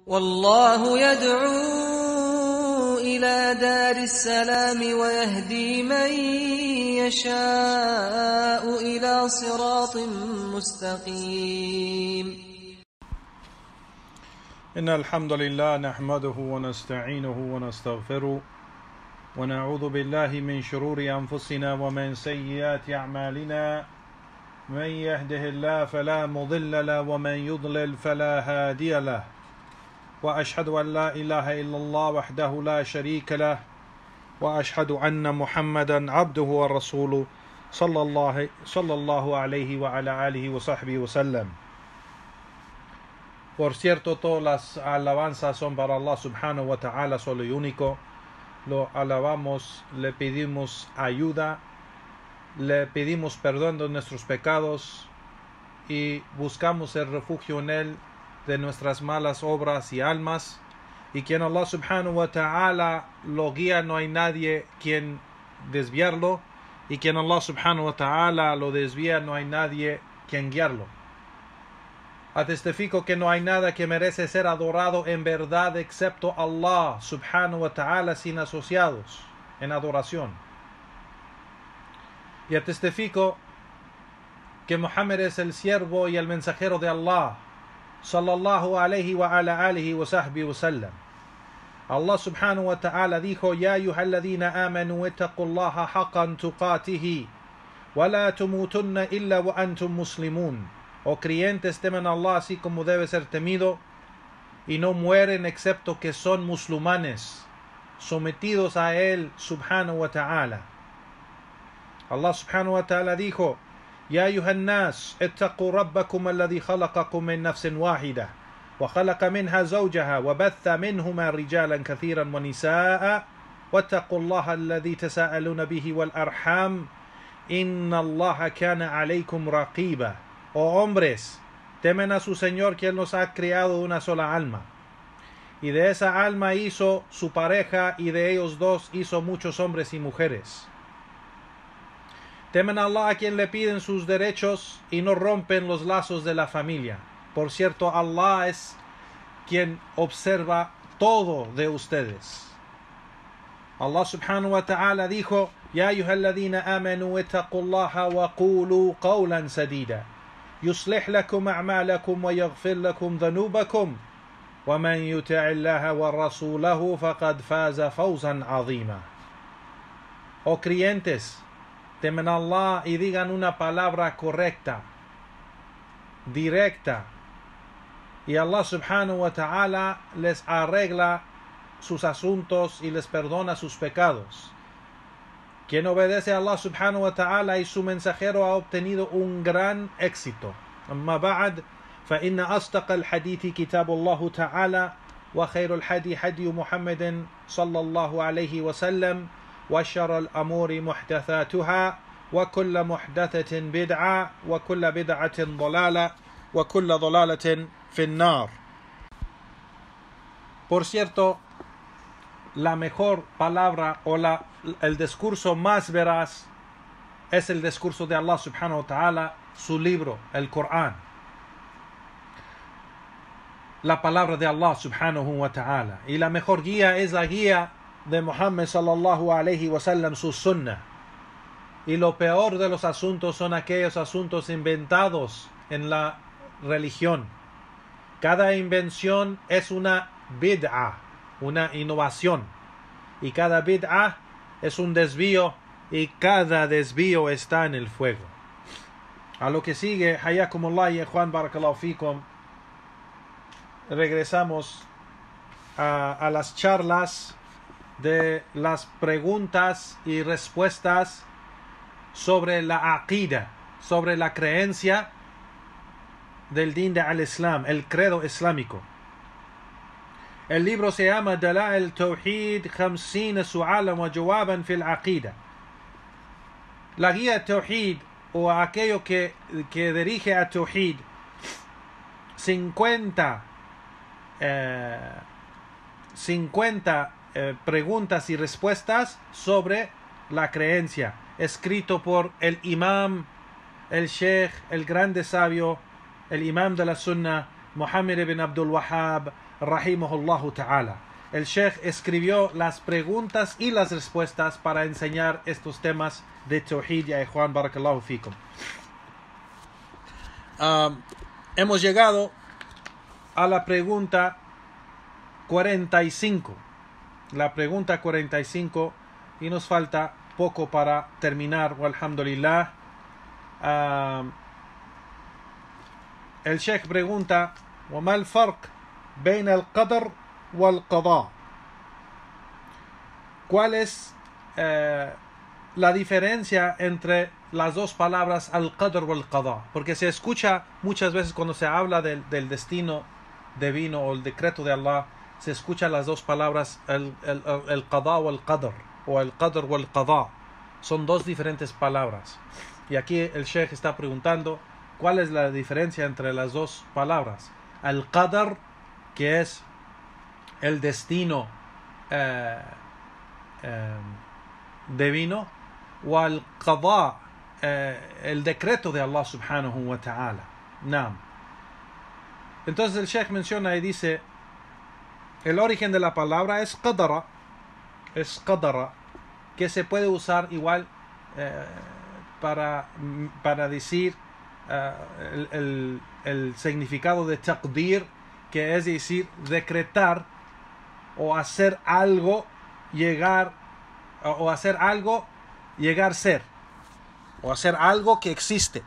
والله يدعو إلى دار السلام ويهدي من يشاء إلى صراط مستقيم. إن الحمد لله نحمده ونستعينه ونستغفره ونعوذ بالله من شرور أنفسنا ومن سيئات أعمالنا. من يهده الله فلا مضل له ومن يضلل فلا هادي له، وأشهد أن لا إله إلا الله وحده لا شريك له، وأشهد أن محمدا عبده ورسوله صلى الله عليه وعلى آله وصحبه وسلم. Por cierto, todas las alabanzas son para Allah subhanahu wa ta'ala, solo y único. Lo alabamos, le pedimos ayuda, le pedimos perdón de nuestros pecados y buscamos el refugio en Él de nuestras malas obras y almas. Y quien Allah subhanahu wa ta'ala lo guía, no hay nadie quien desviarlo. Y quien Allah subhanahu wa ta'ala lo desvía, no hay nadie quien guiarlo. Atestifico que no hay nada que merece ser adorado en verdad excepto Allah subhanahu wa ta'ala, sin asociados en adoración. Y atestifico que Muhammad es el siervo y el mensajero de Allah sallallahu alayhi wa ala alihi wa sahbihi wa sallam. Allah subhanahu wa ta'ala dijo: Ya ayyuhalladhina amanu ittaqullaha haqqan tuqatihi wa la tumutunna illa wa antum muslimun. O creyentes, temen a Allah así como debe ser temido, y no mueren excepto que son musulmanes, sometidos a Él subhanahu wa ta'ala. Allah subhanahu wa ta'ala dijo: Ya ayuhan nas, ittaqu rabbakum alladhi khalaqakum min nafsin wahida, wa khalaqa minha zawjaha, wa batha minhuma rijalan kathiran wa nisaa, wattaqu allaha alladhi tasa'aluna bihi wal arham, inna allaha kana alaykum raqiba. Oh hombres, temen a su Señor, quien los ha creado de una sola alma, y de esa alma hizo su pareja, y de ellos dos hizo muchos hombres y mujeres. Temen a Allah, a quien le piden sus derechos y no rompen los lazos de la familia. Por cierto, Allah es quien observa todo de ustedes. Allah subhanahu wa ta'ala dijo: Ya ayyuhalladhina amanu ittaqullaha wa qulu qawlan sadida yuslih lakum a'malakum wa yaghfir lakum dhanubakum wa man yuti' Allaha wa rasulahu faqad faza fawzan 'azima. Oh creyentes, temen a Allah y digan una palabra correcta, directa, y Allah subhanahu wa ta'ala les arregla sus asuntos y les perdona sus pecados. Quien obedece a Allah subhanahu wa ta'ala y su mensajero ha obtenido un gran éxito. Amma ba'd, fa inna asdaqa al-hadithi kitabullahu ta'ala, wa khayru al-hadi hadi Muhammadin sallallahu alayhi wa sallam, wa shara al-amuri muhdathatuha, wa kulla muhdathatin bid'a, wa kulla bid'atin dalala, wa kulla dalalatin fin nar. Por cierto, la mejor palabra o el discurso más veraz es el discurso de Allah subhanahu wa ta'ala, su libro, el Corán. La palabra de Allah subhanahu wa ta'ala. Y la mejor guía es la guía de Muhammad sallallahu alayhi wa sallam, su sunnah. Y lo peor de los asuntos son aquellos asuntos inventados en la religión. Cada invención es una bid'ah, una innovación, y cada bid'ah es un desvío, y cada desvío está en el fuego. A lo que sigue, hayakumullah y Juan barakallahu fikum, regresamos a las charlas de las preguntas y respuestas sobre la aqida, sobre la creencia del din de al-Islam, el credo islámico. El libro se llama Dala'il Tawhid 50 su'alan wa jawaban fil aqida. La guía Tawhid, o aquello que dirige a Tawhid, 50 preguntas y respuestas sobre la creencia, escrito por el imam, el sheikh, el grande sabio, el imam de la Sunnah, Muhammad ibn Abdul Wahhab, rahimahullahu ta'ala. El Sheikh escribió las preguntas y las respuestas para enseñar estos temas de Tawhid, ya Ikhwan, barakallahu fikum. Hemos llegado a la pregunta 45. La pregunta 45, y nos falta poco para terminar, walhamdulillah. El Sheikh pregunta: وما الفرق بين القدر والقضاء? ¿Cuál es la diferencia entre las dos palabras al-qadr o al-qadá? Porque se escucha muchas veces cuando se habla del destino divino o el decreto de Allah, se escuchan las dos palabras el qadá o el qadr, o el qadr o el qadá. Son dos diferentes palabras. Y aquí el Sheikh está preguntando cuál es la diferencia entre las dos palabras. Al-qadr, que es el destino divino, o al-qadá, el decreto de Allah subhanahu wa ta'ala. Naam. Entonces el Sheikh menciona y dice: el origen de la palabra es qadara, que se puede usar igual para decir el significado de taqdir, que es decir, decretar o hacer algo llegar, o hacer algo llegar a ser, o hacer algo que existe.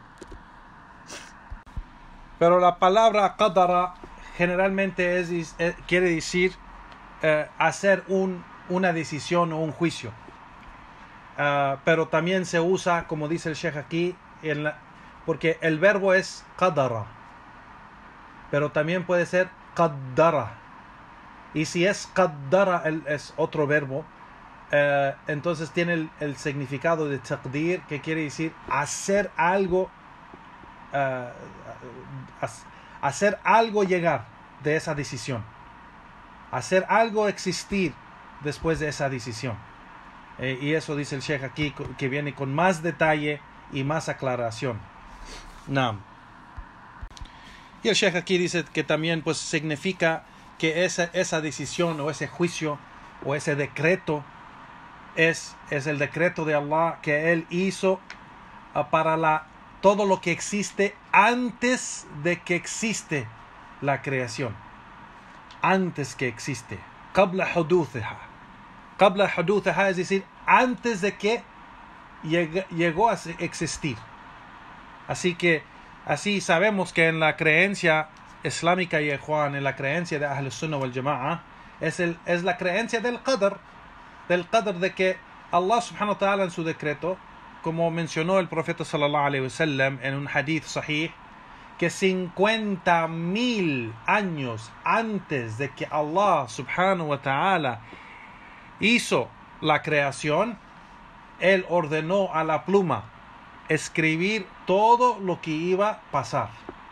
Pero la palabra qadara generalmente quiere decir hacer una decisión o un juicio. Pero también se usa, como dice el Sheikh aquí, porque el verbo es qadara, pero también puede ser qaddara. Y si es qaddara, es otro verbo, entonces tiene el significado de taqdir, que quiere decir hacer algo, hacer algo llegar de esa decisión, hacer algo existir después de esa decisión. Y eso dice el Sheikh aquí, que viene con más detalle y más aclaración. Naam. Y el Sheikh aquí dice que también pues significa que esa decisión o ese juicio o ese decreto es el decreto de Allah que Él hizo para todo lo que existe antes de que existe la creación. Antes que existe. Qabla huduthiha. Qabla huduthiha, es decir, antes de que llegó a existir. Así sabemos que en la creencia islámica, y Ikhwan, en la creencia de Ahl Sunnah wal Jama'a, es la creencia del qadr, de que Allah subhanahu wa ta'ala en su decreto, como mencionó el profeta sallallahu alayhi wa sallam en un hadith sahih, que 50,000 años antes de que Allah subhanahu wa ta'ala hizo la creación, Él ordenó a la pluma escribir todo lo que iba a pasar.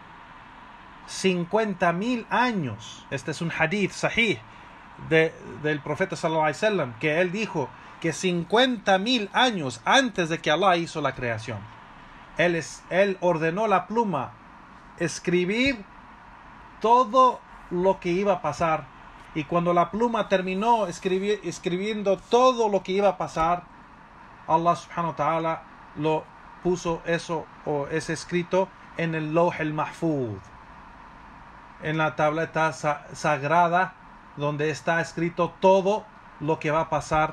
50,000 años. Este es un hadith sahih del profeta sallallahu alaihi wasallam, que él dijo que 50,000 años antes de que Allah hizo la creación, él ordenó a la pluma escribir todo lo que iba a pasar. Y cuando la pluma terminó escribiendo todo lo que iba a pasar, Allah subhanahu wa ta'ala lo puso ese escrito en el Lawh al-Mahfuz, en la tableta sagrada, donde está escrito todo lo que va a pasar,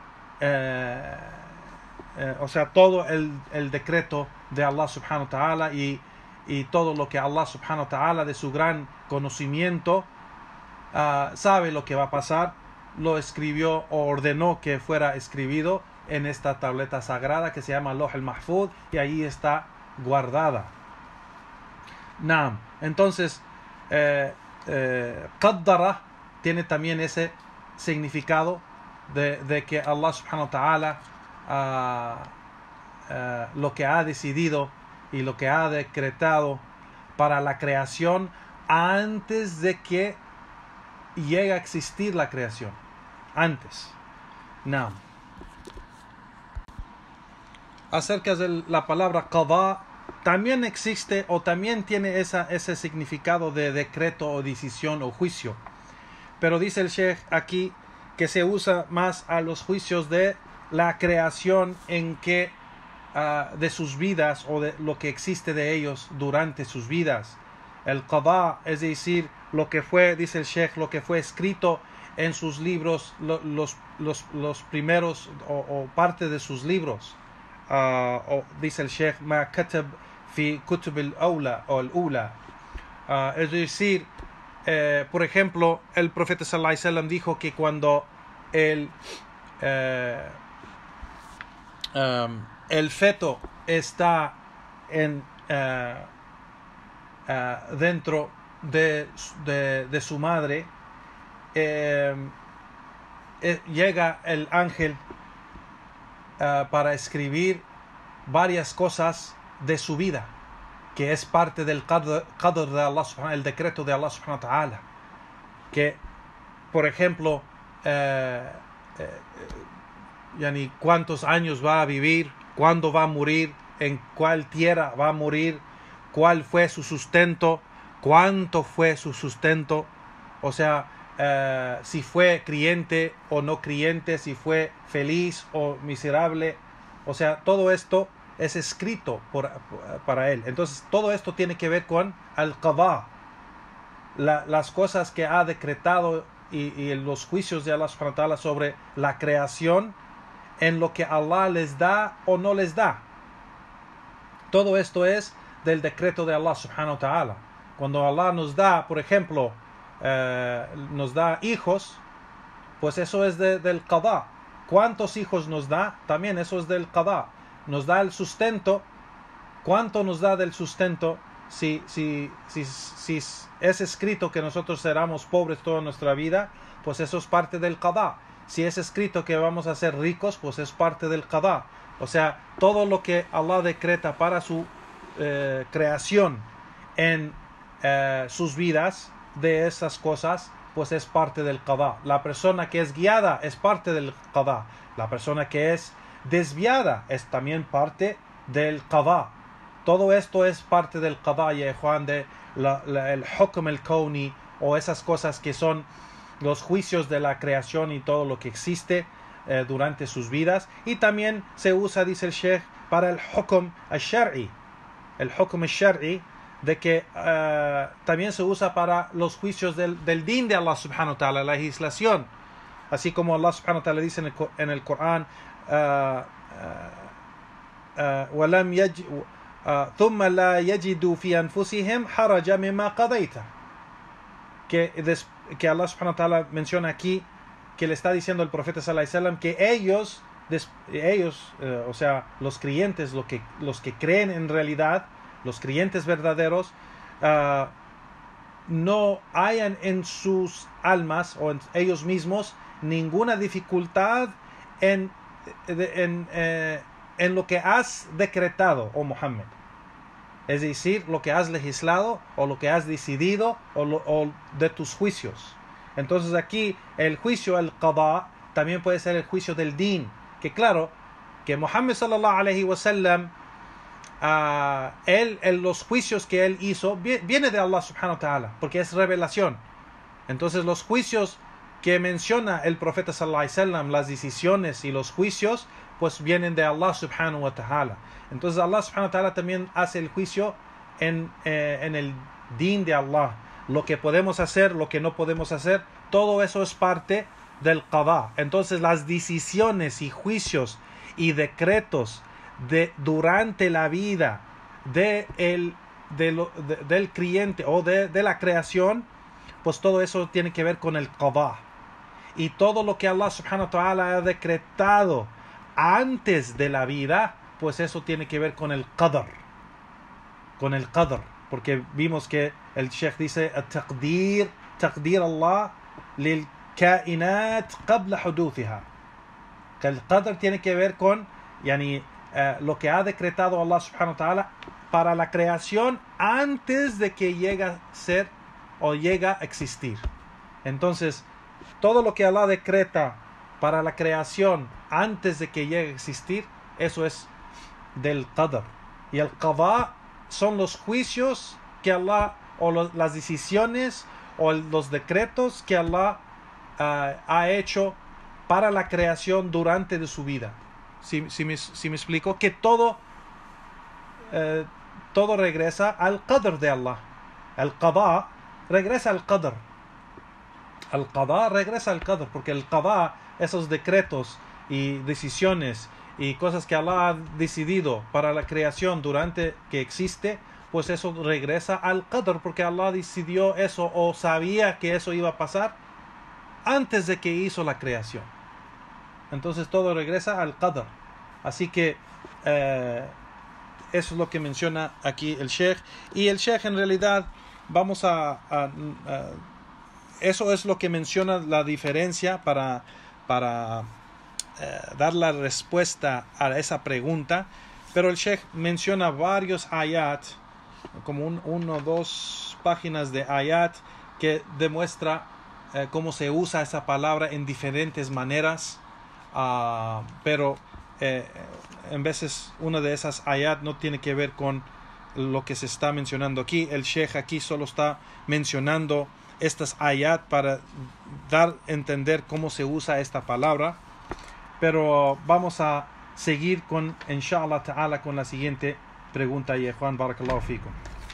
o sea, todo el decreto de Allah subhanahu wa ta'ala y todo lo que Allah subhanahu wa ta'ala, de su gran conocimiento, sabe lo que va a pasar, lo escribió o ordenó que fuera escribido en esta tableta sagrada que se llama Lawh al-Mahfuz, y ahí está guardada. Naam. Entonces qaddara tiene también ese significado de que Allah subhanahu wa ta'ala lo que ha decidido y lo que ha decretado para la creación antes de que llegue a existir la creación. Antes. Naam. Acerca de la palabra qadá, también existe o también tiene ese significado de decreto o decisión o juicio. pero dice el Sheikh aquí que se usa más a los juicios de la creación en que de sus vidas o de lo que existe de ellos durante sus vidas. El qada, es decir, lo que fue, dice el Sheikh, lo que fue escrito en sus libros, los primeros o parte de sus libros. Dice el Sheikh, ma katab fi kutub al-awla o al-ula. Es decir, por ejemplo, el profeta sallallahu alaihi wasallam dijo que cuando el feto está dentro de su madre, llega el ángel para escribir varias cosas de su vida, que es parte del qadr de Allah subhanahu, el decreto de Allah subhanahu wa ta'ala, que por ejemplo yani cuántos años va a vivir, cuándo va a morir, en cuál tierra va a morir, cuál fue su sustento, cuánto fue su sustento, o sea, si fue creyente o no creyente, si fue feliz o miserable, o sea, todo esto es escrito para él. Entonces todo esto tiene que ver con al-qadha, las cosas que ha decretado y los juicios de Allah subhanahu wa ta'ala sobre la creación, en lo que Allah les da o no les da. Todo esto es del decreto de Allah subhanahu wa ta'ala. Cuando Allah nos da, por ejemplo, nos da hijos, pues eso es del qadha. ¿Cuántos hijos nos da? También eso es del qadha. Nos da el sustento. ¿Cuánto nos da del sustento? Si es escrito que nosotros seremos pobres toda nuestra vida, pues eso es parte del qadha. Si es escrito que vamos a ser ricos, pues es parte del qadha. O sea, todo lo que Allah decreta para su creación en sus vidas, de esas cosas, pues es parte del qadha. La persona que es guiada es parte del qadha. La persona que es desviada es también parte del qadha. Todo esto es parte del qadha, ya Juan, de el hukm al-kawni, o esas cosas que son los juicios de la creación y todo lo que existe durante sus vidas. Y también se usa, dice el Sheikh, para el hukm al-shar'i. El hukm al-shar'i, de que también se usa para los juicios del din de Allah subhanahu wa ta'ala, la legislación. Así como Allah subhanahu wa ta'ala dice en el Corán, ثُمَّ لَا يَجِدُوا فِي أَنفُسِهِمْ حَرَجًا مِمَّا قَضَيْتَ, que Allah subhanahu wa ta'ala menciona aquí, que le está diciendo el profeta sallallahu alaihi wasallam que ellos, o sea, los creyentes, los que creen en realidad, los creyentes verdaderos, no hayan en sus almas o en ellos mismos ninguna dificultad en lo que has decretado, oh Muhammad. Es decir, lo que has legislado o lo que has decidido o de tus juicios. Entonces aquí el juicio, el qadha, también puede ser el juicio del din. Que claro, que Muhammad sallallahu alaihi wasallam, los juicios que él hizo viene de Allah subhanahu wa ta'ala, porque es revelación. Entonces los juicios que menciona el profeta sallallahu alaihi wasallam, las decisiones y los juicios, pues vienen de Allah subhanahu wa ta'ala. Entonces Allah subhanahu wa ta'ala también hace el juicio en el din de Allah. Lo que podemos hacer, lo que no podemos hacer, todo eso es parte del qadha. Entonces las decisiones y juicios y decretos durante la vida del creyente o de la creación, pues todo eso tiene que ver con el qadha. Y todo lo que Allah subhanahu wa ta'ala ha decretado antes de la vida, pues eso tiene que ver con el qadr. Con el qadr. Porque vimos que el Sheikh dice taqdir Allah lil kainat qabla huduthiha. Que el qadr tiene que ver con lo que ha decretado Allah subhanahu wa ta'ala para la creación antes de que llegue a ser o llegue a existir. Entonces, todo lo que Allah decreta para la creación antes de que llegue a existir, eso es del qadr. Y el qadha son los juicios que Allah, o las decisiones o los decretos que Allah ha hecho para la creación durante de su vida. Si me explico, que todo regresa al qadr de Allah. El qada regresa al qadr. El qada regresa al qadr, porque el qada, esos decretos y decisiones y cosas que Allah ha decidido para la creación durante que existe, pues eso regresa al qadr, porque Allah decidió eso o sabía que eso iba a pasar antes de que hizo la creación. Entonces todo regresa al qadr. Así que eso es lo que menciona aquí el Sheikh. Y el Sheikh en realidad vamos eso es lo que menciona la diferencia para dar la respuesta a esa pregunta. Pero el Sheikh menciona varios ayat, como uno o dos páginas de ayat que demuestra cómo se usa esa palabra en diferentes maneras. Pero en veces una de esas ayat no tiene que ver con lo que se está mencionando aquí. El Sheikh aquí solo está mencionando estas ayat para dar a entender cómo se usa esta palabra. Pero vamos a seguir con, inshallah ta'ala, con la siguiente pregunta, ya Juan, barakallahu fikum.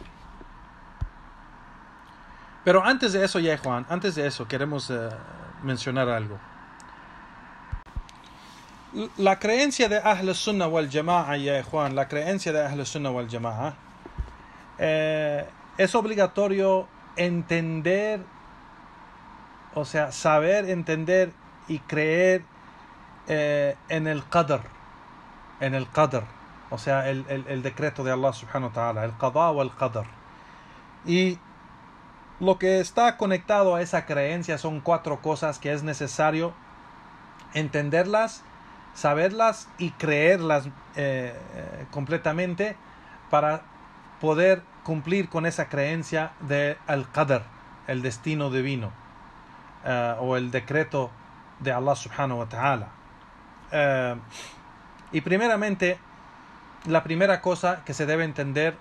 Pero antes de eso, ya Juan, antes de eso queremos mencionar algo. La creencia de Ahl Sunnah wal Jama'a, ya Juan, la creencia de Ahl Sunnah wal Jama'a, es obligatorio entender, o sea, saber, entender y creer en el qadr, o sea, el decreto de Allah subhanahu wa ta'ala, el qada o el qadr. Y lo que está conectado a esa creencia son 4 cosas que es necesario entenderlas, saberlas y creerlas completamente para poder cumplir con esa creencia de al-qadr, el destino divino, o el decreto de Allah subhanahu wa ta'ala. Y primeramente, la primera cosa que se debe entender,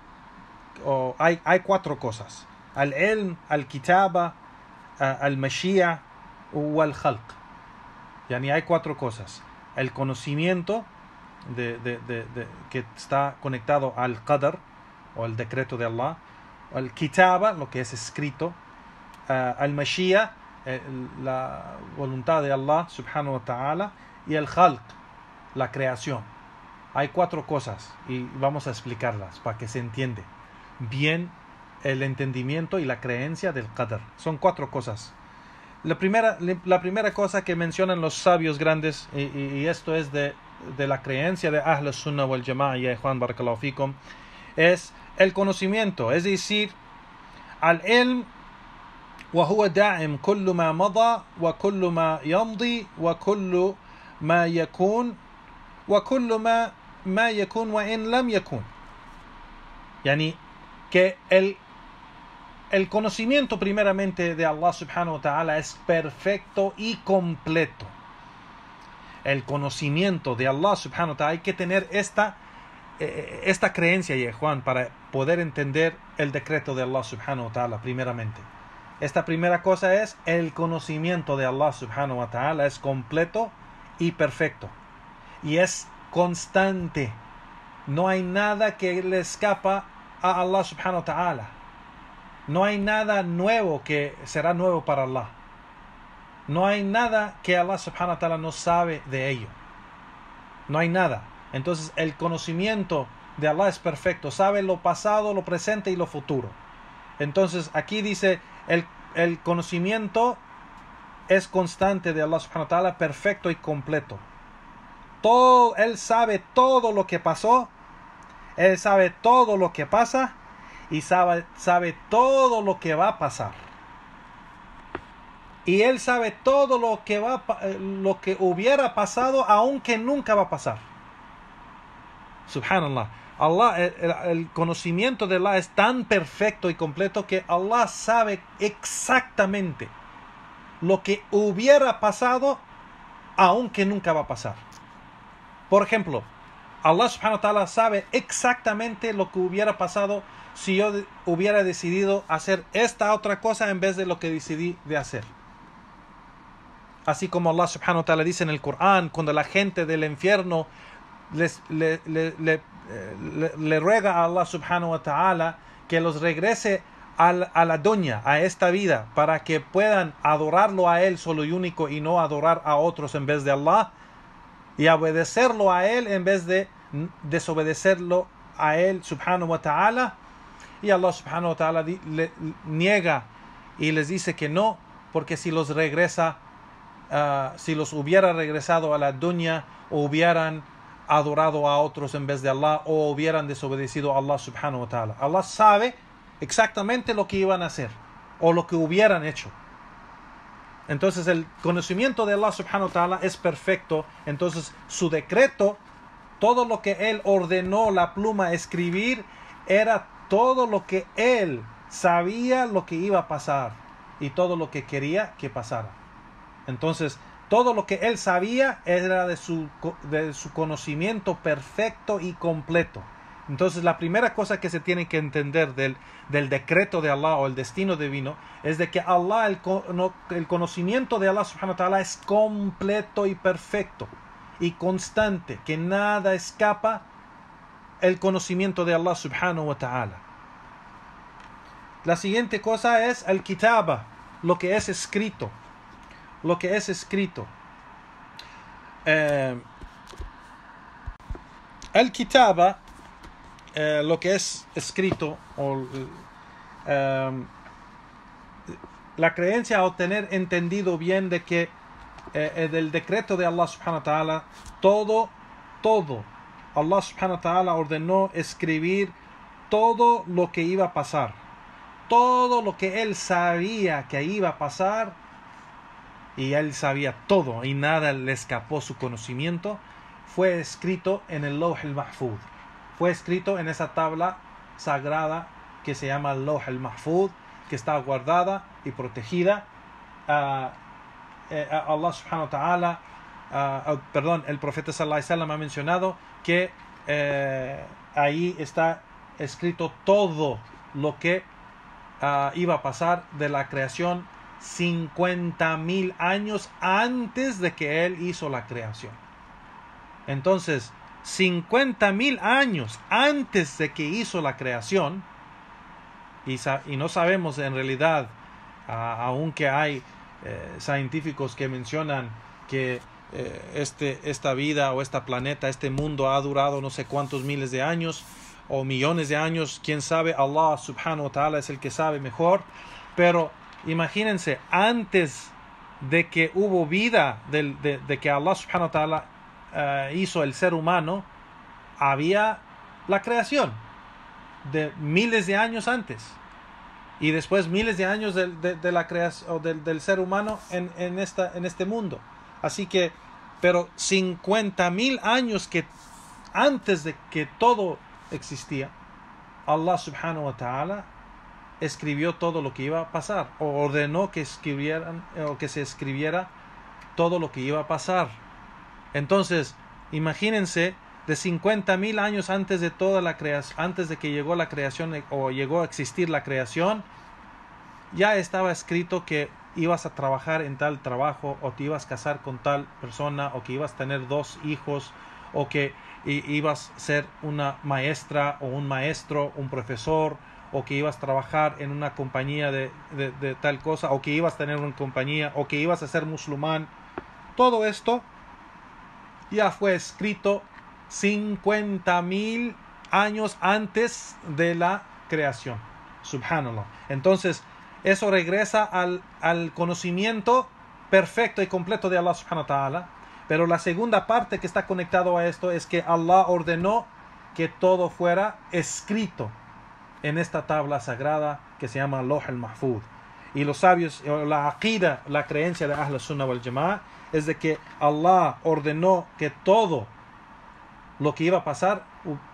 hay 4 cosas: al-ilm, al-kitaba, al-mashia o al-khalq. Yani hay 4 cosas: el conocimiento que está conectado al qadr o el decreto de Allah, al kitaba, lo que es escrito, al mashia, la voluntad de Allah subhanahu wa ta'ala, y el khalq, la creación. Hay 4 cosas y vamos a explicarlas para que se entiende bien el entendimiento y la creencia del qadr. Son 4 cosas. La primera cosa que mencionan los sabios grandes, y esto es de la creencia de Ahl Sunnah wal Jama'a, ya Juan, barakallahu fikum, es el conocimiento, es decir, al-ilm wa huwa da'im kullu ma mada wa kullu ma yamdi wa kullu ma yakun wa kullu ma yakun wa in lam yakun. Yani que el conocimiento primeramente de Allah subhanahu wa ta'ala es perfecto y completo. El conocimiento de Allah subhanahu wa ta'ala, hay que tener esta creencia, ya Juan, para poder entender el decreto de Allah subhanahu wa ta'ala primeramente. Esta primera cosa es el conocimiento de Allah subhanahu wa ta'ala es completo y perfecto. Y es constante. No hay nada que le escapa a Allah subhanahu wa ta'ala. No hay nada nuevo que será nuevo para Allah. No hay nada que Allah subhanahu wa ta'ala no sabe de ello. No hay nada. Entonces el conocimiento de Allah es perfecto. Sabe lo pasado, lo presente y lo futuro. Entonces aquí dice el conocimiento es constante de Allah subhanahu wa ta'ala, perfecto y completo. Él sabe todo lo que pasó. Él sabe todo lo que pasa. Y sabe todo lo que va a pasar. Y Él sabe todo lo que hubiera pasado, aunque nunca va a pasar. Subhanallah. Allah, el conocimiento de Allah es tan perfecto y completo que Allah sabe exactamente lo que hubiera pasado, aunque nunca va a pasar. Por ejemplo, Allah subhanahu wa ta'ala sabe exactamente lo que hubiera pasado si yo hubiera decidido hacer esta otra cosa en vez de lo que decidí de hacer. así como Allah subhanahu wa ta'ala dice en el Corán, cuando la gente del infierno le ruega a Allah subhanahu wa ta'ala que los regrese a la dunya, a esta vida, para que puedan adorarlo a Él solo y único y no adorar a otros en vez de Allah, y obedecerlo a Él en vez de desobedecerlo a Él subhanahu wa ta'ala. Y Allah subhanahu wa ta'ala le niega y les dice que no, porque si los regresa, si los hubiera regresado a la dunya, o hubieran adorado a otros en vez de Allah, o hubieran desobedecido a Allah subhanahu wa ta'ala. Allah sabe exactamente lo que iban a hacer o lo que hubieran hecho. Entonces el conocimiento de Allah subhanahu wa ta'ala es perfecto. Entonces su decreto, todo lo que Él ordenó la pluma escribir, era todo lo que Él sabía lo que iba a pasar y todo lo que quería que pasara. Entonces todo lo que Él sabía era de su conocimiento perfecto y completo. Entonces la primera cosa que se tiene que entender del decreto de Allah o el destino divino es de que Allah, el conocimiento de Allah subhanahu wa ta'ala es completo y perfecto y constante, que nada escapa el conocimiento de Allah subhanahu wa ta'ala. La siguiente cosa es el kitaba, lo que es escrito. Lo que es escrito. El kitaba, lo que es escrito, la creencia o tener entendido bien de que del decreto de Allah subhanahu wa ta'ala, todo, Allah subhanahu wa ta'ala ordenó escribir todo lo que iba a pasar. Todo lo que Él sabía que iba a pasar, y Él sabía todo y nada le escapó su conocimiento, fue escrito en el Lawh al-Mahfuz. Fue escrito en esa tabla sagrada que se llama el Lawh al-Mahfuz, que está guardada y protegida. Allah subhanahu wa ta'ala, el profeta sallallahu alaihi wasallam ha mencionado que ahí está escrito todo lo que iba a pasar de la creación 50,000 años antes de que Él hizo la creación. Entonces 50,000 años antes de que hizo la creación, y no sabemos en realidad, aunque hay científicos que mencionan que esta vida o este planeta, este mundo ha durado no sé cuántos miles de años o millones de años, quién sabe, Allah subhanahu wa ta'ala es el que sabe mejor, pero imagínense, antes de que hubo vida, de que Allah subhanahu wa ta'ala hizo el ser humano, había la creación de miles de años antes, y después miles de años de la creación del ser humano en este mundo. Así que, pero 50,000 años que antes de que todo existía, Allah subhanahu wa ta'ala escribió todo lo que iba a pasar, o ordenó que se escribiera todo lo que iba a pasar. Entonces, imagínense, de 50,000 años antes de toda la creación, antes de que llegó la creación o llegó a existir la creación, ya estaba escrito que ibas a trabajar en tal trabajo, o te ibas a casar con tal persona, o que ibas a tener 2 hijos, o que ibas a ser una maestra o un maestro, un profesor, o que ibas a trabajar en una compañía de tal cosa, o que ibas a tener una compañía, o que ibas a ser musulmán. Todo esto ya fue escrito 50,000 años antes de la creación. Subhanallah. Entonces, eso regresa al conocimiento perfecto y completo de Allah subhanahu wa ta'ala. Pero la segunda parte que está conectado a esto es que Allah ordenó que todo fuera escrito en esta tabla sagrada que se llama Lawh al-Mahfuz. Y los sabios, la aqida, la creencia de Ahl Sunnah wal Jama'ah, es de que Allah ordenó que todo lo que iba a pasar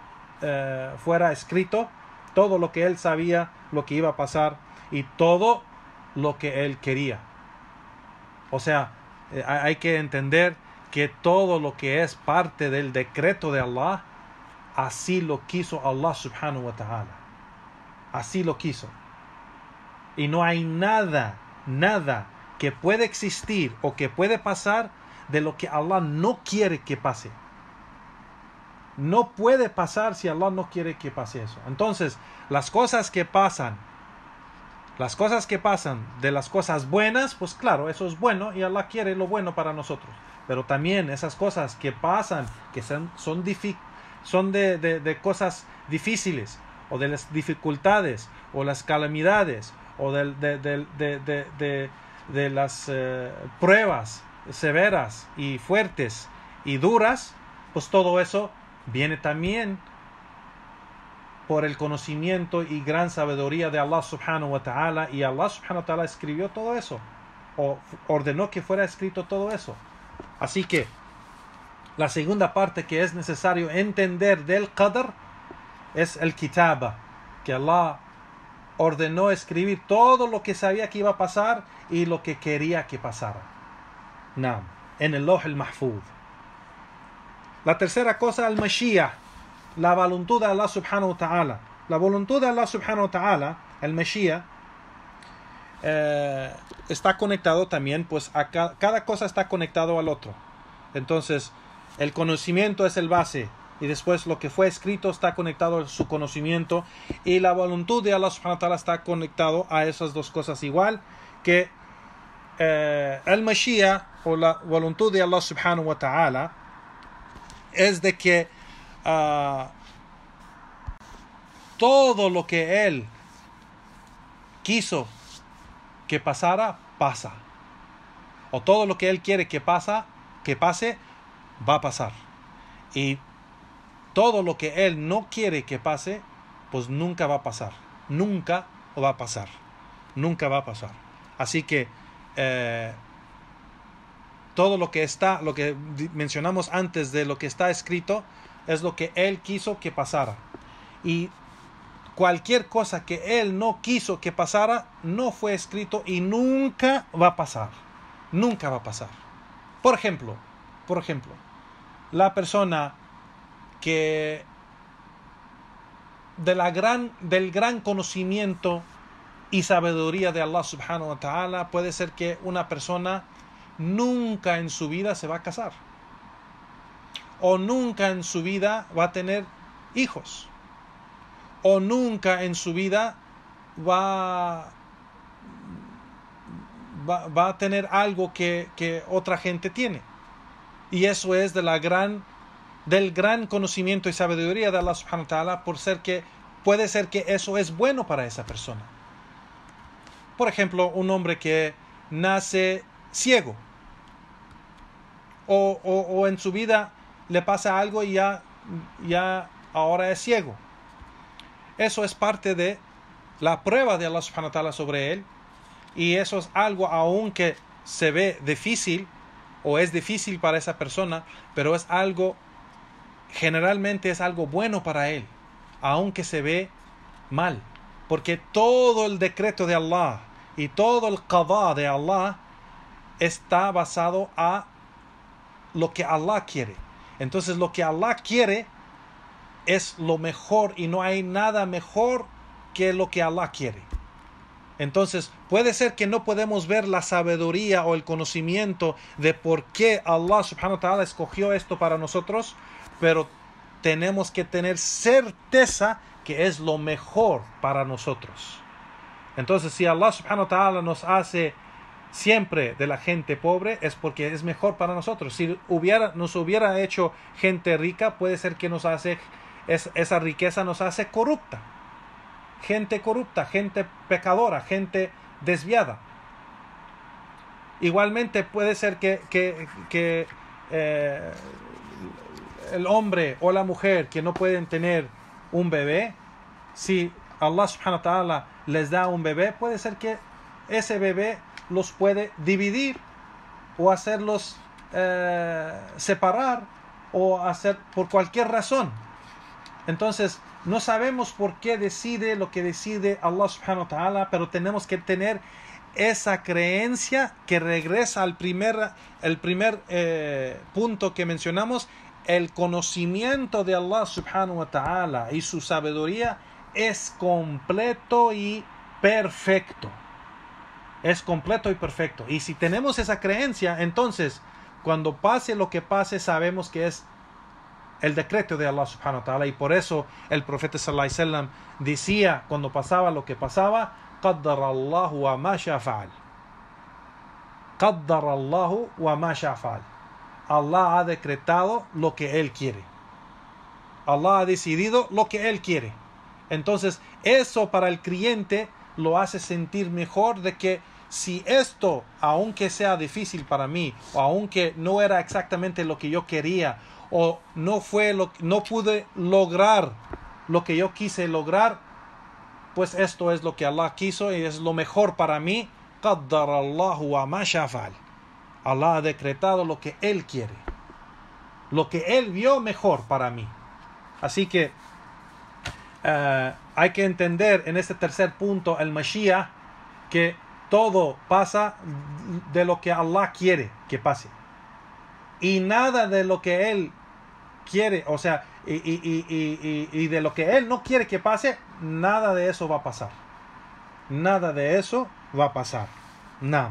fuera escrito, todo lo que Él sabía lo que iba a pasar, y todo lo que Él quería. O sea, hay que entender que todo lo que es parte del decreto de Allah, así lo quiso Allah subhanahu wa ta'ala. Así lo quiso. Y no hay nada que puede existir o que puede pasar de lo que Allah no quiere que pase. No puede pasar si Allah no quiere que pase eso. Entonces, las cosas que pasan de las cosas buenas, pues claro, eso es bueno y Allah quiere lo bueno para nosotros. Pero también esas cosas que pasan, que son de cosas difíciles, o de las dificultades, o las calamidades, o de las pruebas severas y fuertes y duras, pues todo eso viene también por el conocimiento y gran sabiduría de Allah subhanahu wa ta'ala, y Allah subhanahu wa ta'ala escribió todo eso, o ordenó que fuera escrito todo eso. Así que la segunda parte que es necesario entender del qadr es el kitaba, que Allah ordenó escribir todo lo que sabía que iba a pasar y lo que quería que pasara. Naam, en el Lawh al-Mahfuz. La tercera cosa, el Mashiach, la voluntad de Allah subhanahu wa ta'ala. La voluntad de Allah subhanahu wa ta'ala, el Mashiach, está conectado también, pues cada cosa está conectado al otro. Entonces, el conocimiento es el base, y después lo que fue escrito está conectado a su conocimiento, y la voluntad de Allah subhanahu wa ta'ala está conectado a esas dos cosas, igual que el Mashiach, o la voluntad de Allah subhanahu wa ta'ala, es de que todo lo que Él quiso que pasara, pasa. O todo lo que Él quiere que pase, va a pasar. Y todo lo que Él no quiere que pase, pues nunca va a pasar. Nunca va a pasar. Nunca va a pasar. Así que todo lo que mencionamos antes de lo que está escrito, es lo que Él quiso que pasara. Y cualquier cosa que Él no quiso que pasara, no fue escrito y nunca va a pasar. Nunca va a pasar. Por ejemplo, la persona que del gran conocimiento y sabiduría de Allah subhanahu wa ta'ala, puede ser que una persona nunca en su vida se va a casar, o nunca en su vida va a tener hijos, o nunca en su vida va a tener algo que otra gente tiene. Y eso es del gran conocimiento y sabiduría de Allah subhanahu wa ta'ala, puede ser que eso es bueno para esa persona. Por ejemplo, un hombre que nace ciego, o en su vida le pasa algo y ya ahora es ciego. Eso es parte de la prueba de Allah subhanahu wa ta'ala sobre él, y eso es algo aunque se ve difícil, o es difícil para esa persona, pero generalmente es algo bueno para él, aunque se ve mal, porque todo el decreto de Allah y todo el qadá de Allah está basado a lo que Allah quiere. Entonces lo que Allah quiere es lo mejor, y no hay nada mejor que lo que Allah quiere. Entonces puede ser que no podemos ver la sabiduría o el conocimiento de por qué Allah subhanahu wa ta'ala escogió esto para nosotros, pero tenemos que tener certeza que es lo mejor para nosotros. Entonces, si Allah subhanahu wa ta'ala nos hace siempre de la gente pobre, es porque es mejor para nosotros. Si nos hubiera hecho gente rica, puede ser que esa riqueza nos hace corrupta, gente pecadora, gente desviada. Igualmente puede ser que el hombre o la mujer que no pueden tener un bebé, si Allah subhanahu wa ta'ala les da un bebé, puede ser que ese bebé los puede dividir, o hacerlos separar, o hacer por cualquier razón. Entonces no sabemos por qué decide lo que decide Allah subhanahu wa ta'ala, pero tenemos que tener esa creencia que regresa al primer punto que mencionamos. El conocimiento de Allah subhanahu wa ta'ala y su sabiduría es completo y perfecto. es completo y perfecto. Y si tenemos esa creencia, entonces cuando pase lo que pase, sabemos que es el decreto de Allah subhanahu wa ta'ala. Y por eso el profeta sallallahu alaihi wasallam decía cuando pasaba lo que pasaba: qaddar Allahu wa ma sha fa'al. Qaddar Allahu wa ma sha fa'al. Allah ha decretado lo que Él quiere. Allah ha decidido lo que Él quiere. Entonces, eso para el creyente lo hace sentir mejor, de que si esto, aunque sea difícil para mí, o aunque no era exactamente lo que yo quería, o no pude lograr lo que yo quise lograr, pues esto es lo que Allah quiso y es lo mejor para mí. Qaddar Allahu wa ma sha fa'al. Allah ha decretado lo que Él quiere, lo que Él vio mejor para mí. Así que hay que entender en este tercer punto, el Mashiach, que todo pasa de lo que Allah quiere que pase. Y nada de lo que Él quiere, o sea, y de lo que Él no quiere que pase, nada de eso va a pasar. Nada de eso va a pasar. Nada.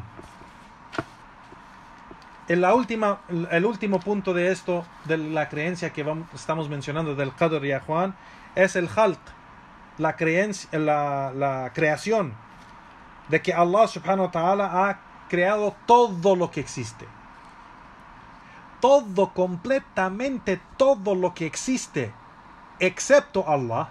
El último punto de esto, de la creencia que estamos mencionando del Qadr, ya Juan, es el Khalq, la creación, de que Allah subhanahu wa ta'ala ha creado todo lo que existe. Todo, completamente todo lo que existe, excepto Allah.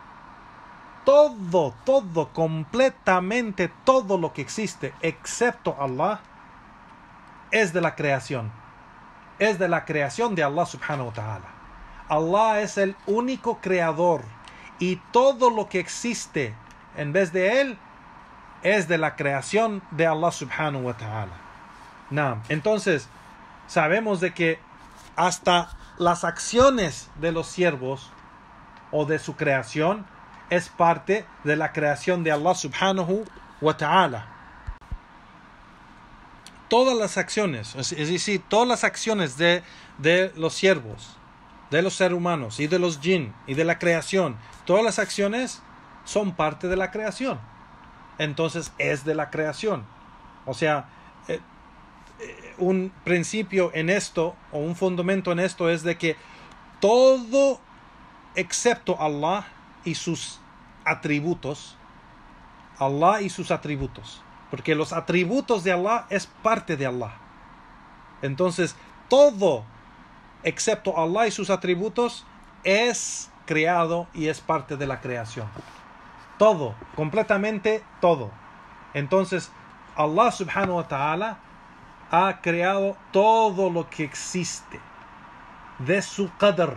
Todo, completamente todo lo que existe, excepto Allah, es de la creación. Es de la creación de Allah subhanahu wa ta'ala. Allah es el único creador. Y todo lo que existe en vez de Él es de la creación de Allah subhanahu wa ta'ala. Entonces, sabemos de que hasta las acciones de los siervos o de su creación es parte de la creación de Allah subhanahu wa ta'ala. Todas las acciones, es decir, todas las acciones de los siervos, de los seres humanos y de los jinn y de la creación, todas las acciones son parte de la creación. Entonces es de la creación. O sea, un principio en esto, o un fundamento en esto, es de que todo excepto Allah y sus atributos, porque los atributos de Allah es parte de Allah. Entonces todo excepto Allah y sus atributos es creado y es parte de la creación. Todo, completamente todo. Entonces Allah subhanahu wa ta'ala ha creado todo lo que existe de su qadr,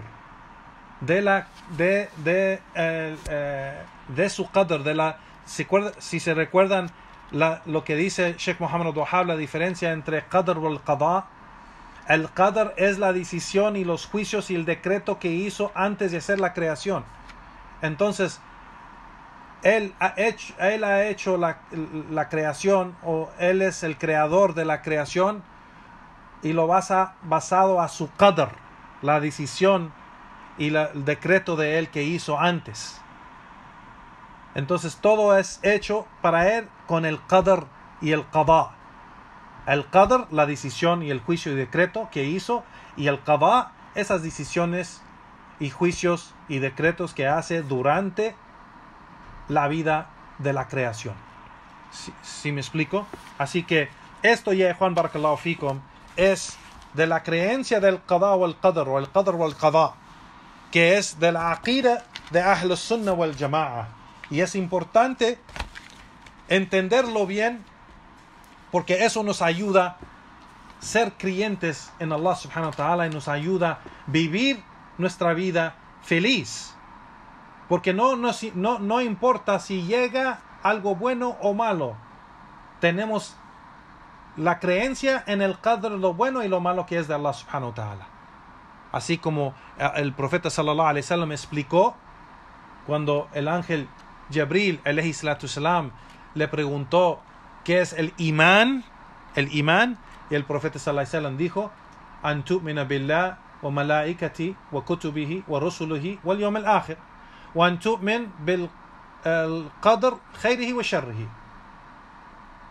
de su qadr, si se recuerdan lo que dice Sheikh Muhammad al-Wahhab, la diferencia entre qadr y el qada. El qadr es la decisión y los juicios y el decreto que hizo antes de hacer la creación. Entonces Él ha hecho la creación, o Él es el creador de la creación, y lo basado a su qadr, la decisión y el decreto de Él que hizo antes. Entonces todo es hecho para Él con el qadr y el qada. El qadr, la decisión y el juicio y decreto que hizo, y el qada, esas decisiones y juicios y decretos que hace durante la vida de la creación. ¿Sí me explico? Así que esto, ya Juan barakallahu fikum, es de la creencia del qada o el qadr, o el qadr o el qada, que es de la aqida de Ahl Sunnah wal Jama'a. Y es importante entenderlo bien, porque eso nos ayuda a ser creyentes en Allah subhanahu wa ta'ala, y nos ayuda a vivir nuestra vida feliz. Porque no importa si llega algo bueno o malo, tenemos la creencia en el qadr, lo bueno y lo malo que es de Allah subhanahu wa ta'ala. Así como el profeta sallallahu alaihi wasallam explicó cuando el ángel Jibril alayhi salatu salam le preguntó qué es el imán, y el profeta sallallahu alaihi wasallam dijo: an tu'mina billah wa malaikati wa kutubihi wa rusulihi wal yawm al-akhir wa an tu'min bil qadr khayrihi wa sharrihi.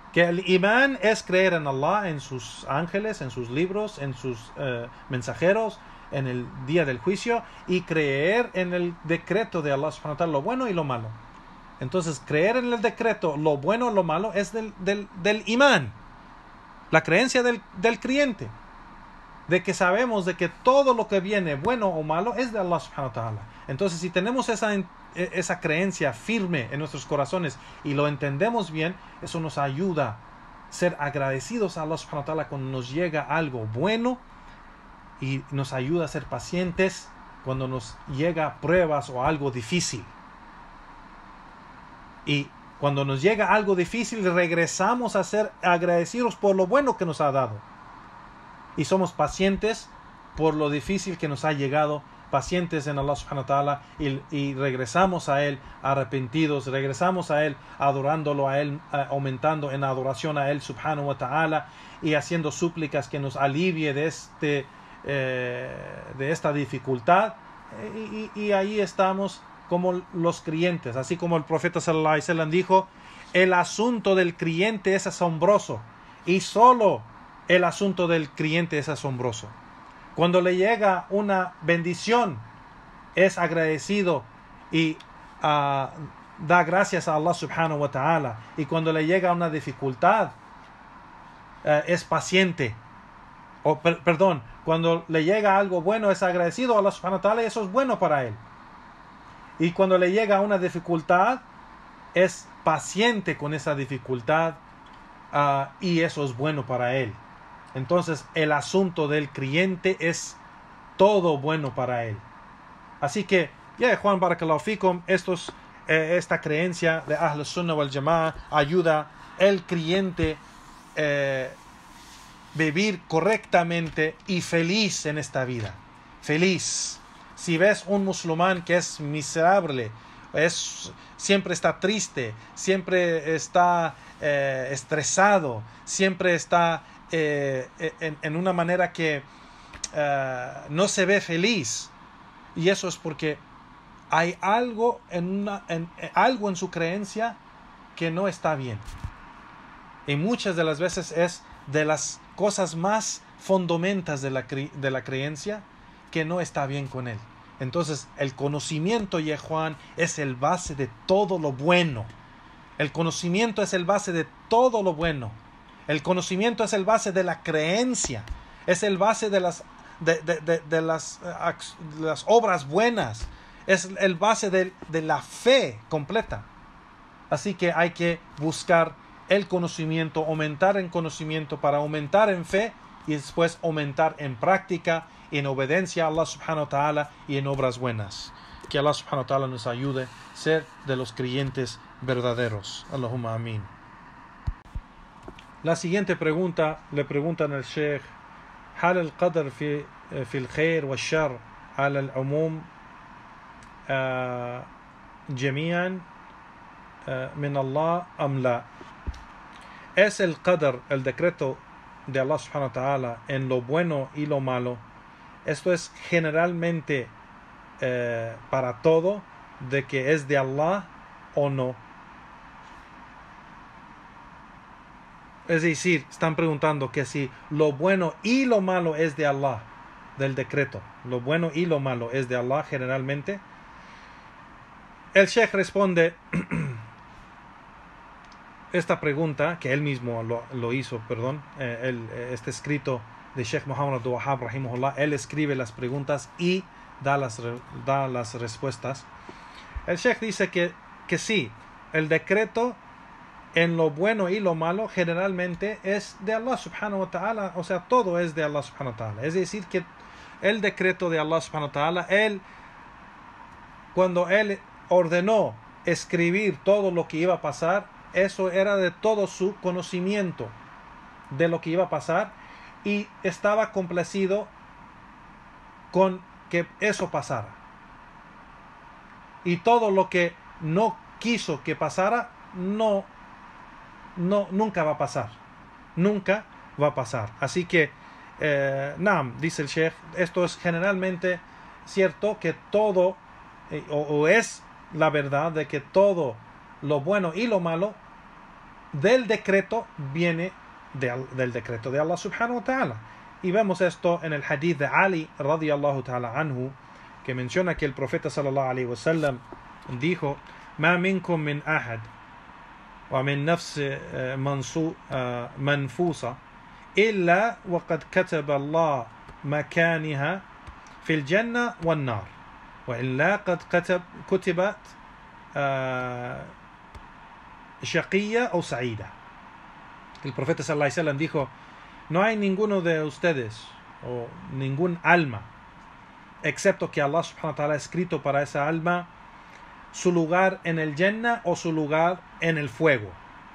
Que el imán es creer en Allah, en sus ángeles, en sus libros, en sus mensajeros, en el día del juicio, y creer en el decreto de Allah subhanahu wa ta'ala, lo bueno y lo malo. Entonces, creer en el decreto, lo bueno y lo malo, es del imán, la creencia del creyente, de que sabemos de que todo lo que viene, bueno o malo, es de Allah subhanahu wa ta'ala. Entonces, si tenemos esa creencia firme en nuestros corazones y lo entendemos bien, eso nos ayuda a ser agradecidos a Allah subhanahu wa ta'ala cuando nos llega algo bueno, y nos ayuda a ser pacientes cuando nos llega pruebas o algo difícil. Y cuando nos llega algo difícil, regresamos a ser agradecidos por lo bueno que nos ha dado. Y somos pacientes por lo difícil que nos ha llegado, pacientes en Allah subhanahu wa ta'ala, y regresamos a Él arrepentidos, regresamos a Él adorándolo a Él, aumentando en adoración a Él subhanahu wa ta'ala, y haciendo súplicas que nos alivie de esta dificultad, y ahí estamos como los creyentes, así como el profeta sallallahu alaihi wasallam dijo: el asunto del creyente es asombroso, y solo el asunto del creyente es asombroso. Cuando le llega una bendición, es agradecido y da gracias a Allah subhanahu wa ta'ala, y cuando le llega una dificultad, es paciente. Cuando le llega algo bueno, es agradecido a Allah subhanahu wa ta'ala, y eso es bueno para él. Y cuando le llega una dificultad, es paciente con esa dificultad, y eso es bueno para él. Entonces, el asunto del creyente es todo bueno para él. Así que, Juan, barakallahu fikum, esta creencia de Ahl Sunnah wal Jama'ah ayuda al creyente vivir correctamente y feliz en esta vida. Feliz. Si ves un musulmán que es miserable, siempre está triste, siempre está estresado, siempre está en una manera que no se ve feliz, y eso es porque hay algo en su creencia que no está bien, y muchas de las veces es de las cosas más fundamentas de la creencia que no está bien con él. Entonces, el conocimiento, Juan, es el base de todo lo bueno. El conocimiento es el base de todo lo bueno. El conocimiento es el base de la creencia. Es el base de las obras buenas. Es el base de la fe completa. Así que hay que buscar el conocimiento, aumentar en conocimiento para aumentar en fe, y después aumentar en práctica, en obediencia a Allah subhanahu wa ta'ala y en obras buenas. Que Allah subhanahu wa ta'ala nos ayude a ser de los creyentes verdaderos. Allahumma amin. La siguiente pregunta le preguntan al Sheikh: ¿Hal al-qadr fi al-khair wa al-shar ala al-umum jami'an min Allah am la? ¿Es el qadr, el decreto de Allah subhanahu wa ta'ala, en lo bueno y lo malo? Esto es generalmente para todo, de que es de Allah o no. Es decir, están preguntando que si lo bueno y lo malo es de Allah, del decreto. Lo bueno y lo malo es de Allah generalmente. El Sheikh responde esta pregunta, que él mismo lo hizo, este escrito de Sheikh Muhammad Abdul Wahhab rahimahullah. Él escribe las preguntas y da las respuestas. El Sheikh dice que sí, el decreto en lo bueno y lo malo generalmente es de Allah subhanahu wa ta'ala, o sea, todo es de Allah subhanahu wa ta'ala. Es decir, que el decreto de Allah subhanahu wa ta'ala, cuando Él ordenó escribir todo lo que iba a pasar, eso era de todo su conocimiento de lo que iba a pasar, y estaba complacido con que eso pasara. Y todo lo que no quiso que pasara, nunca va a pasar. Nunca va a pasar. Así que, dice el Sheikh, esto es generalmente cierto, que todo, o es la verdad de que todo lo bueno y lo malo del decreto viene del decreto de Allah subhanahu wa ta'ala. Y vemos esto en el hadith de Ali radiyallahu ta'ala anhu, que menciona que el profeta sallallahu alayhi wa sallam dijo: "Ma minkum min ahad wa min nafs manfusa illa wa qad kataba Allah makaniha fil jannah wan nar wa illa qad kutibat shaqiyya o sa'ida." El profeta sallallahu alayhi wa sallam dijo: no hay ninguno de ustedes o ningún alma excepto que Allah subhanahu wa ta'ala ha escrito para esa alma su lugar en el Jannah o su lugar en el fuego,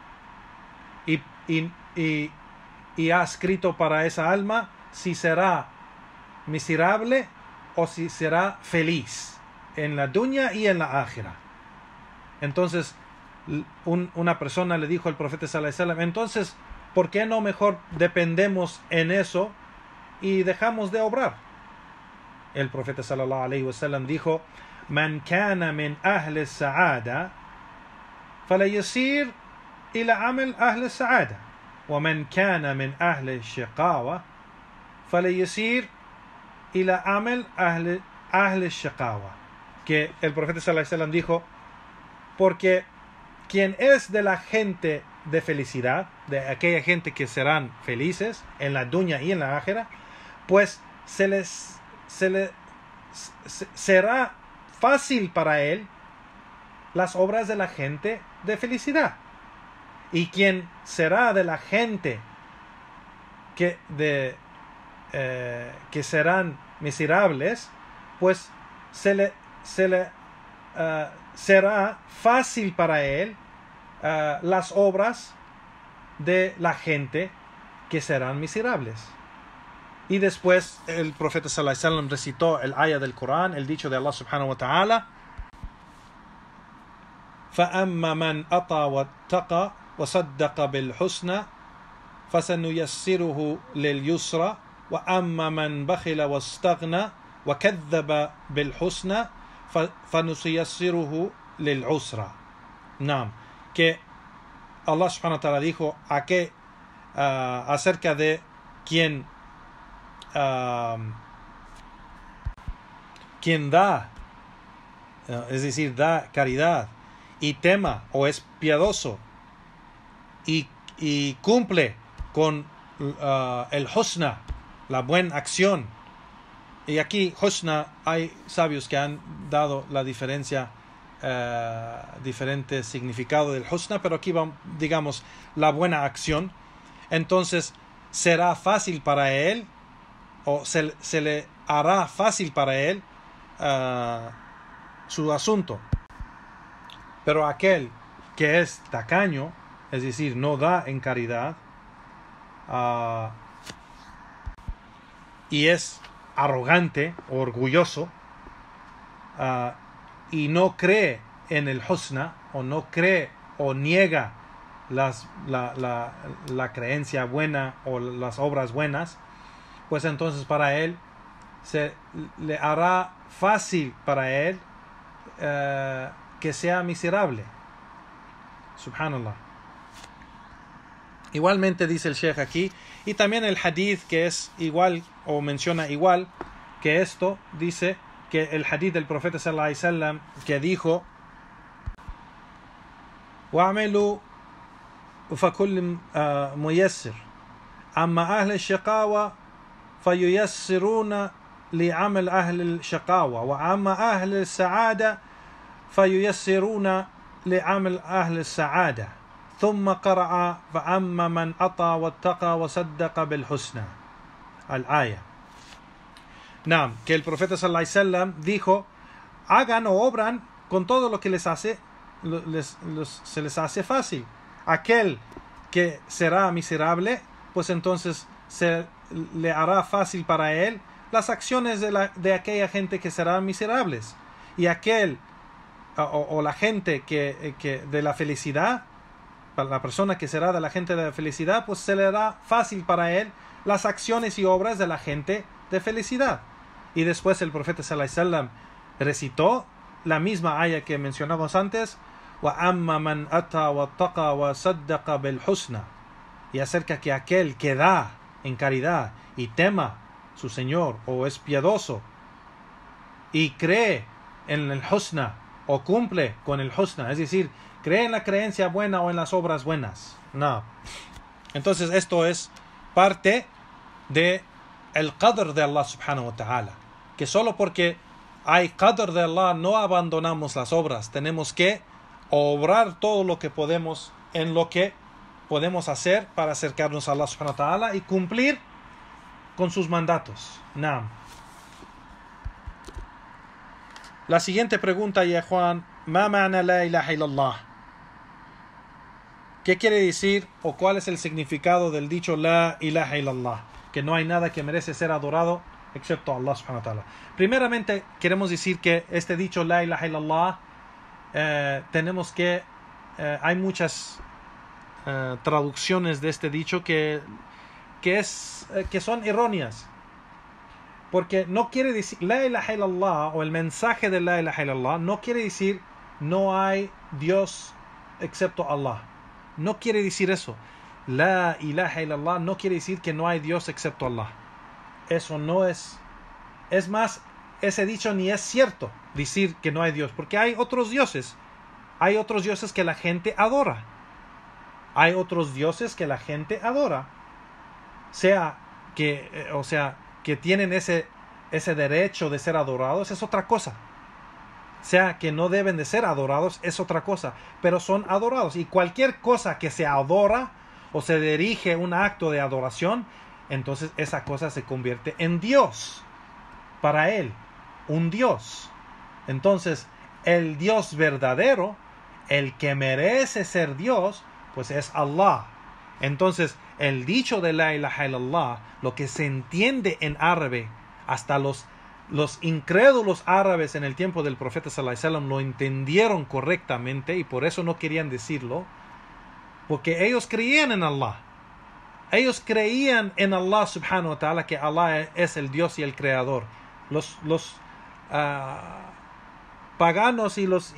y ha escrito para esa alma si será miserable o si será feliz en la dunya y en la akhira. Entonces una persona le dijo al profeta sallallahu alaihi wasallam: entonces, ¿por qué no mejor dependemos en eso y dejamos de obrar? El profeta sallallahu alaihi wasallam dijo: "Man kana min ahli as-sa'ada falayasir ila amal ahli as-sa'ada, wa man kana min ahli ash-shaqawa falayasir ila amal ahli ash-shaqawa." Que el profeta sallallahu alaihi wasallam dijo: porque quien es de la gente de felicidad, de aquella gente que serán felices en la dunya y en la akhira, pues será fácil para él las obras de la gente de felicidad. Y quien será de la gente que serán miserables, pues será fácil para él las obras de la gente que serán miserables. Y después el profeta sallallahu alaihi wasallam recitó el ayah del Corán, el dicho de Allah subhanahu wa ta'ala: فَأَمَّا مَنْ أَطَى وَاتَّقَى وَصَدَّقَ بِالْحُسْنَى فَسَنُيَسِّرُهُ لِلْيُسْرَى وَأَمَّا مَنْ بَخِلَ وَاسْتَغْنَى وَكَذَّبَ بِالْحُسْنَى فَنُيَسِّرُهُ لِلْعُسْرَى. Naam, que Allah subhanahu wa ta'ala dijo acerca de quien da, es decir, da caridad y tema o es piadoso y cumple con el husna, la buena acción. Y aquí husna, hay sabios que han dado la diferencia, diferente significado del husna, pero aquí vamos, digamos, la buena acción. Entonces será fácil para él, o se le hará fácil para él su asunto. Pero aquel que es tacaño, es decir, no da en caridad, y es arrogante, orgulloso, y no cree en el husna, o no cree o niega la creencia buena o las obras buenas, pues entonces para él se le hará fácil para él que sea miserable. Subhanallah. Igualmente dice el Sheikh aquí, y también el hadith que es igual o menciona igual que esto, dice que el hadith del profeta sallallahu alaihi wasallam que dijo: وَعْمَلُوا فَكُلِّ مُيَسِّرٌ أَمَّا أَهْلِ الشَّقَاوَةِ فَيُيَسِّرُونَ لِعَمَلِ أَهْلِ الشَّقَاوَةِ وَأَمَّا أَهْلِ السَّعَادَةِ فَيُيَسِّرُونَ لِعَمَلِ أَهْلِ السَّعَادَةِ ثم قرأ فأما من أطى واتقى وصدق بالحسنى الآية. Naam, que el profeta sallallahu alaihi wasallam dijo: hagan o obran con todo lo que se les hace fácil. Aquel que será miserable, pues entonces se le hará fácil para él las acciones de aquella gente que serán miserables. Y aquel o la gente que de la felicidad, para la persona que será de la gente de la felicidad, pues se le hará fácil para él las acciones y obras de la gente de felicidad. Y después el profeta sallallahu alaihi wasallam recitó la misma ayah que mencionamos antes: وَأَمَّا مَنْ أَتَى وَاتَّقَى وَصَدَّقَ بِالْحُسْنَى. Y acerca que aquel que da en caridad y tema su Señor, o es piadoso, y cree en el husna, o cumple con el husna, es decir, cree en la creencia buena o en las obras buenas. No. Entonces esto es parte de el qadr de Allah subhanahu wa ta'ala, que solo porque hay qadr de Allah no abandonamos las obras, tenemos que obrar todo lo que podemos en lo que podemos hacer para acercarnos a Allah subhanahu wa ta'ala y cumplir con sus mandatos. Naam. La siguiente pregunta, ya Juan, ¿ma ma'na la ilaha illallah? ¿Qué quiere decir o cuál es el significado del dicho la ilaha illallah? Que no hay nada que merece ser adorado excepto Allah subhanahu wa ta'ala. Primeramente, queremos decir que este dicho la ilaha illallah, hay muchas traducciones de este dicho que son erróneas. Porque no quiere decir, la ilaha illallah, o el mensaje de la ilaha illallah, no quiere decir no hay Dios excepto Allah. No quiere decir eso. La ilaha illallah no quiere decir que no hay Dios excepto Allah. Eso no es. Es más, ese dicho ni es cierto, decir que no hay Dios, porque hay otros dioses. Hay otros dioses que la gente adora. Hay otros dioses que la gente adora. Que tienen ese derecho de ser adorados, es otra cosa. Sea que no deben de ser adorados, es otra cosa. Pero son adorados. Y cualquier cosa que se adora o se dirige un acto de adoración, entonces esa cosa se convierte en Dios. Para él, un Dios. Entonces, el Dios verdadero, el que merece ser Dios, pues es Allah. Entonces, el dicho de la ilaha illallah, lo que se entiende en árabe, hasta los incrédulos árabes en el tiempo del profeta sallallahu alaihi wasallam lo entendieron correctamente y por eso no querían decirlo, porque ellos creían en Allah. Ellos creían en Allah subhanahu wa ta'ala, que Allah es el Dios y el creador. Los paganos y los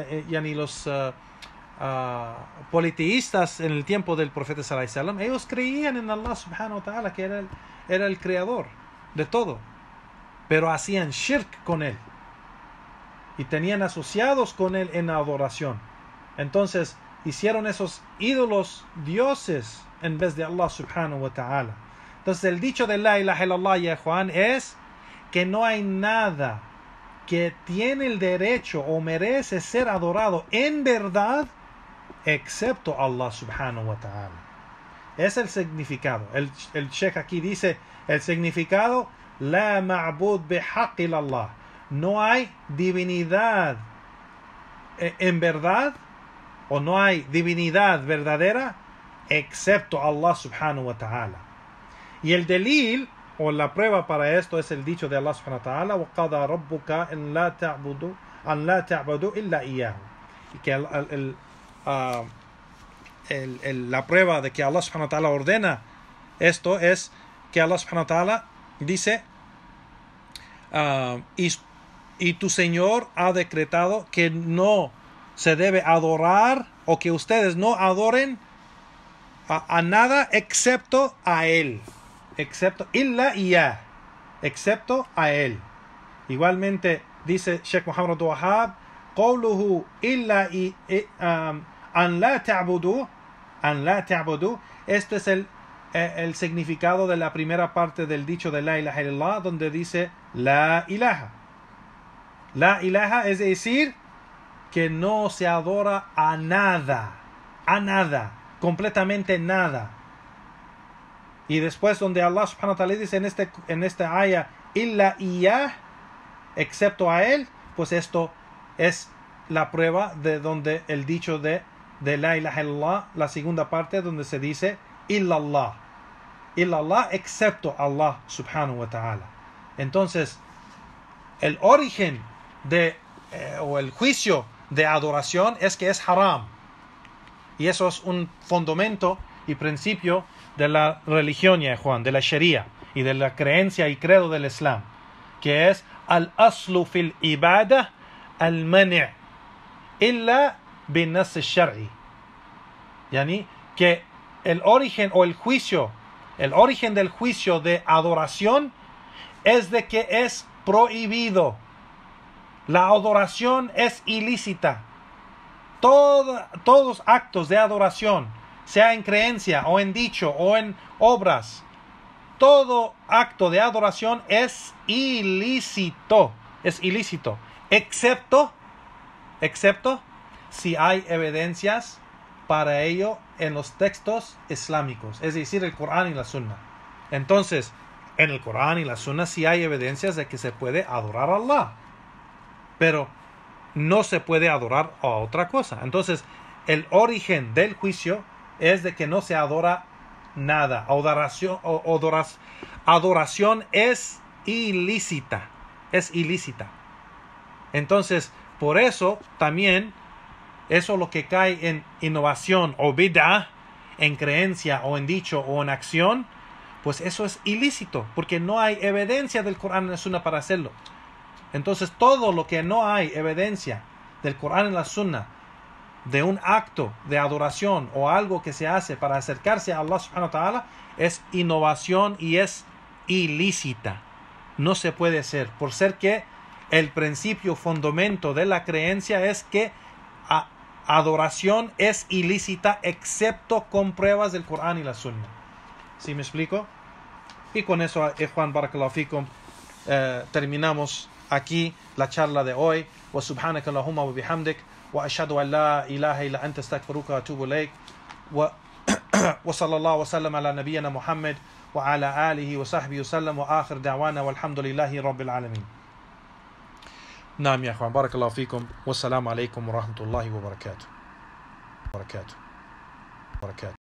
politeístas en el tiempo del profeta sallallahu alaihi wasallam, ellos creían en Allah subhanahu wa ta'ala, que era el creador de todo, pero hacían shirk con él y tenían asociados con él en la adoración. Entonces hicieron esos ídolos dioses en vez de Allah subhanahu wa ta'ala. Entonces el dicho de la ilaha illallah, ya Juan, es que no hay nada que tiene el derecho o merece ser adorado en verdad excepto Allah subhanahu wa ta'ala. Es el significado. El Sheikh aquí dice el significado: la ma'bud bihaq illallah. No hay divinidad en verdad, o no hay divinidad verdadera excepto Allah subhanahu wa ta'ala. Y el delil o la prueba para esto es el dicho de Allah subhanahu wa ta'ala: wa qada rabbuka an la ta'budu illa iyyahu. Y que la prueba de que Allah subhanahu wa ta'ala ordena esto es que Allah subhanahu wa ta'ala dice: y tu Señor ha decretado que no se debe adorar, o que ustedes no adoren a nada excepto a Él. Excepto illa iyah, excepto a Él. Igualmente dice Sheikh Muhammad Abdul Wahhab: qawluhu illa an la ta'budu. Esto es el significado de la primera parte del dicho de la ilaha illallah, donde dice la ilaha. La ilaha es decir que no se adora a nada, completamente nada. Y después donde Allah subhanahu wa ta'ala dice en esta aya illa iyah, excepto a él, pues esto es la prueba de donde el dicho de la ilaha illallah, la segunda parte donde se dice illallah, excepto Allah subhanahu wa ta'ala. Entonces el origen o el juicio de adoración es que es haram, y eso es un fundamento y principio de la religión, ya Juan, de la Sharia y de la creencia y credo del Islam, que es al aslu fil ibadah al mani' illa بالنص الشرعي. يعني que el origen del juicio de adoración es de que es prohibido. La adoración es ilícita. Todos actos de adoración, sea en creencia o en dicho o en obras, todo acto de adoración es ilícito. Es ilícito. Excepto si hay evidencias para ello en los textos islámicos, es decir, el Corán y la Sunna. Entonces, en el Corán y la Sunna sí hay evidencias de que se puede adorar a Allah, pero no se puede adorar a otra cosa. Entonces, el origen del juicio es de que no se adora nada. Adoración es ilícita. Es ilícita. Entonces, por eso también, eso lo que cae en innovación o bid'ah, en creencia o en dicho o en acción, pues eso es ilícito, porque no hay evidencia del Corán y la Sunna para hacerlo. Entonces, todo lo que no hay evidencia del Corán y la Sunna de un acto de adoración o algo que se hace para acercarse a Allah subhanahu wa ta'ala es innovación y es ilícita. No se puede hacer, por ser que el principio fundamento de la creencia es que adoración es ilícita excepto con pruebas del Corán y la Sunna. ¿Sí me explico? Y con eso, Ikhwan, barakallahu fikum, terminamos aquí la charla de hoy. Wa subhanaka Allahumma wa bihamdik wa ashhadu an la ilaha illa anta astaghfiruka wa atubu ilayk wa sallallahu wa sallam ala nabiyyina Muhammad wa ala alihi wa sahbihi wa sallam wa akhir da'wana walhamdulillahi rabbil alamin. نعم يا أخوان بارك الله فيكم والسلام عليكم ورحمة الله وبركاته